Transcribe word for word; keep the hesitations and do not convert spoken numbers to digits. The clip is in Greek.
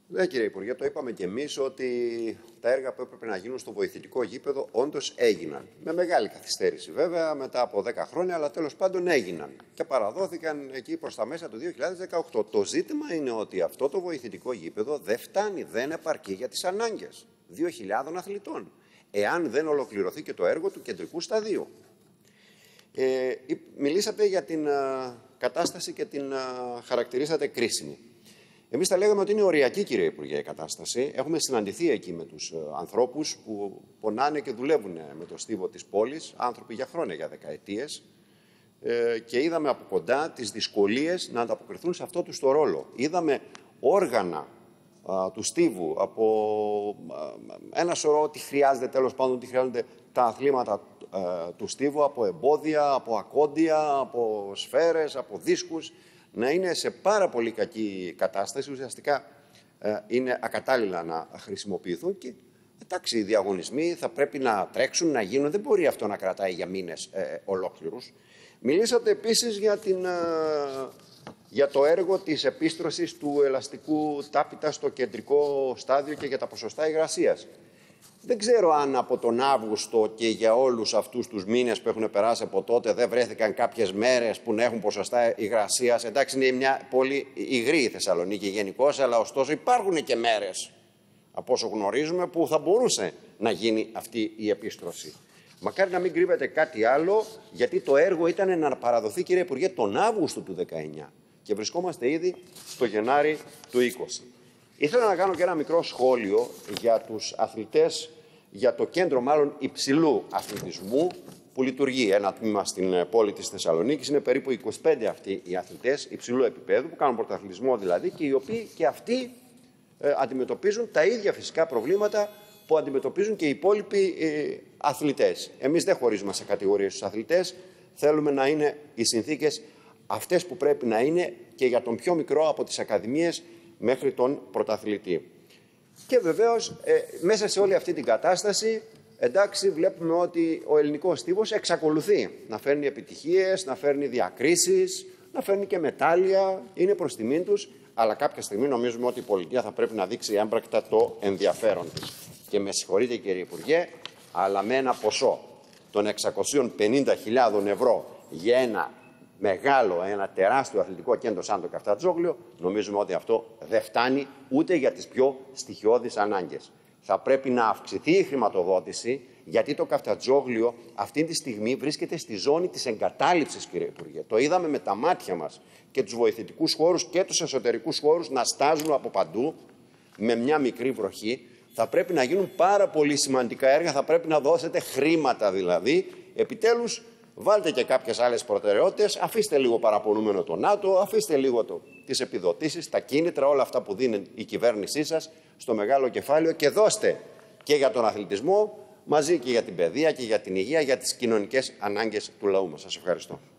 Ναι, κύριε Υπουργέ, το είπαμε και εμείς ότι τα έργα που έπρεπε να γίνουν στο βοηθητικό γήπεδο όντως έγιναν. Με μεγάλη καθυστέρηση βέβαια, μετά από δέκα χρόνια, αλλά τέλος πάντων έγιναν. Και παραδόθηκαν εκεί προς τα μέσα του δύο χιλιάδες δεκαοκτώ. Το ζήτημα είναι ότι αυτό το βοηθητικό γήπεδο δεν φτάνει, δεν επαρκεί για τις ανάγκες δύο χιλιάδων αθλητών, εάν δεν ολοκληρωθεί και το έργο του κεντρικού σταδίου. Ε, μιλήσατε για την α, κατάσταση και την α, χαρακτηρίσατε κρίσιμη. Εμείς θα λέγαμε ότι είναι οριακή, κύριε Υπουργέ, η κατάσταση. Έχουμε συναντηθεί εκεί με τους ανθρώπους που πονάνε και δουλεύουν με το στίβο της πόλης, άνθρωποι για χρόνια, για δεκαετίες, ε, και είδαμε από κοντά τις δυσκολίες να ανταποκριθούν σε αυτό τους το ρόλο. Είδαμε όργανα α, του στίβου από α, ένα σωρό ότι χρειάζεται, τέλος πάντων, ότι χρειάζονται τα αθλήματα α, του στίβου, από εμπόδια, από ακόντια, από σφαίρες, από δίσκους, να είναι σε πάρα πολύ κακή κατάσταση, ουσιαστικά ε, είναι ακατάλληλα να χρησιμοποιηθούν και εντάξει, οι διαγωνισμοί θα πρέπει να τρέξουν, να γίνουν, δεν μπορεί αυτό να κρατάει για μήνες ε, ολόκληρους. Μιλήσατε επίσης για, την, ε, για το έργο της επίστρωσης του ελαστικού τάπητα στο κεντρικό στάδιο και για τα ποσοστά υγρασίας. Δεν ξέρω αν από τον Αύγουστο και για όλους αυτούς τους μήνες που έχουν περάσει από τότε δεν βρέθηκαν κάποιες μέρες που να έχουν ποσοστά υγρασίας. Εντάξει, είναι μια πολύ υγρή η Θεσσαλονίκη γενικώς, αλλά ωστόσο υπάρχουν και μέρες, από όσο γνωρίζουμε, που θα μπορούσε να γίνει αυτή η επίστρωση. Μακάρι να μην κρύβεται κάτι άλλο, γιατί το έργο ήταν να παραδοθεί, κύριε Υπουργέ, τον Αύγουστο του δεκαεννιά και βρισκόμαστε ήδη στο Γενάρη του είκοσι. Ήθελα να κάνω και ένα μικρό σχόλιο για τους αθλητές, για το κέντρο μάλλον υψηλού αθλητισμού που λειτουργεί ένα τμήμα στην πόλη της Θεσσαλονίκης. Είναι περίπου είκοσι πέντε αυτοί οι αθλητές υψηλού επίπεδου που κάνουν πρωταθλητισμό δηλαδή και οι οποίοι και αυτοί ε, αντιμετωπίζουν τα ίδια φυσικά προβλήματα που αντιμετωπίζουν και οι υπόλοιποι ε, αθλητές. Εμείς δεν χωρίζουμε σε κατηγορίες τους αθλητές, θέλουμε να είναι οι συνθήκες αυτές που πρέπει να είναι και για τον πιο μικρό από τις ακαδημίες μέχρι τον πρωταθλητή. Και βεβαίως, ε, μέσα σε όλη αυτή την κατάσταση, εντάξει, βλέπουμε ότι ο ελληνικός στίβος εξακολουθεί να φέρνει επιτυχίες, να φέρνει διακρίσεις, να φέρνει και μετάλλια, είναι προς τιμήν τους, αλλά κάποια στιγμή νομίζουμε ότι η πολιτεία θα πρέπει να δείξει έμπρακτα το ενδιαφέρον της. Και με συγχωρείτε, κύριε Υπουργέ, αλλά με ένα ποσό των εξακοσίων πενήντα χιλιάδων ευρώ για ένα μεγάλο, ένα τεράστιο αθλητικό κέντρο σαν το Καφτατζόγλιο, νομίζουμε ότι αυτό δεν φτάνει ούτε για τις πιο στοιχειώδεις ανάγκες. Θα πρέπει να αυξηθεί η χρηματοδότηση, γιατί το Καφτατζόγλιο αυτή τη στιγμή βρίσκεται στη ζώνη της εγκατάλειψης, κύριε Υπουργέ. Το είδαμε με τα μάτια μας και τους βοηθητικούς χώρους και τους εσωτερικούς χώρους να στάζουν από παντού με μια μικρή βροχή. Θα πρέπει να γίνουν πάρα πολύ σημαντικά έργα, θα πρέπει να δώσετε χρήματα δηλαδή. Επιτέλους, βάλτε και κάποιες άλλες προτεραιότητες, αφήστε λίγο παραπονούμενο το ΝΑΤΟ, αφήστε λίγο το, τις επιδοτήσεις, τα κίνητρα, όλα αυτά που δίνει η κυβέρνησή σας στο μεγάλο κεφάλαιο και δώστε και για τον αθλητισμό, μαζί και για την παιδεία και για την υγεία, για τις κοινωνικές ανάγκες του λαού μας. Σας ευχαριστώ.